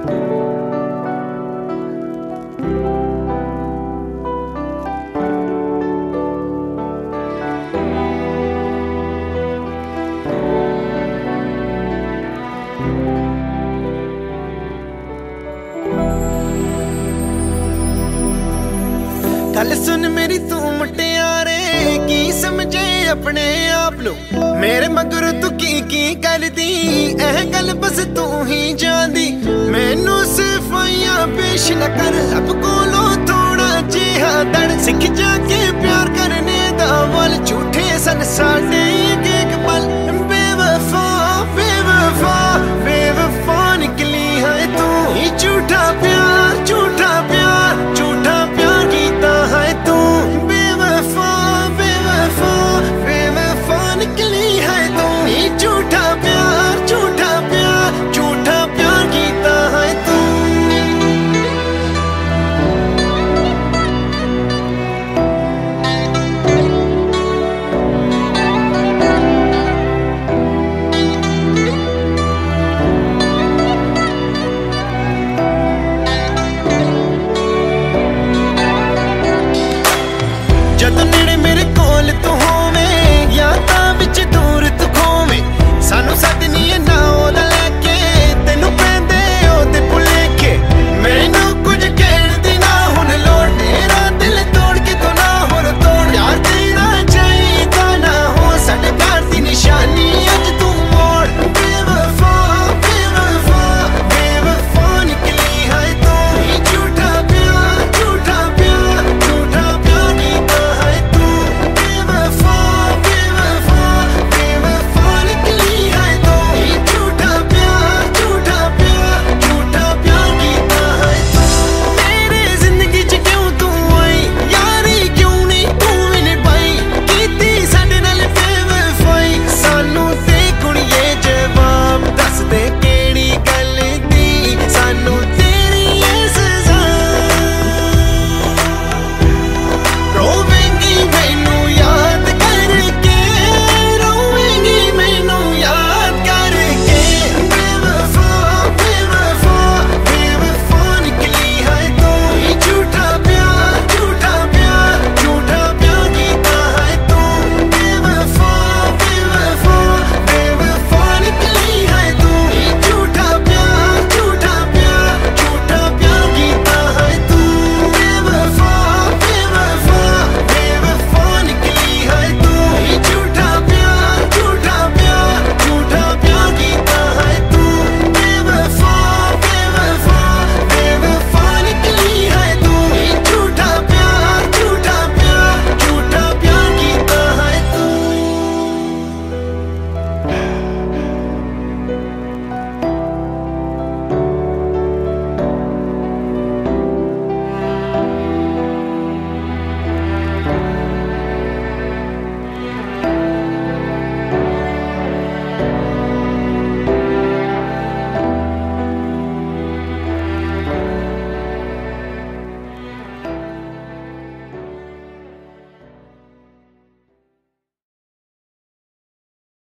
गल सुन मेरी तू मुटियारे, की समझे अपने आप लो, मेरे मगर तू की कर दी, एह गल बस तू ही जांदी। मैनू सिफाइयां पेश न कर, अब कोलो थोड़ा जिहा दड़, सिख जाके प्यार करने दा वल झूठे सन साडे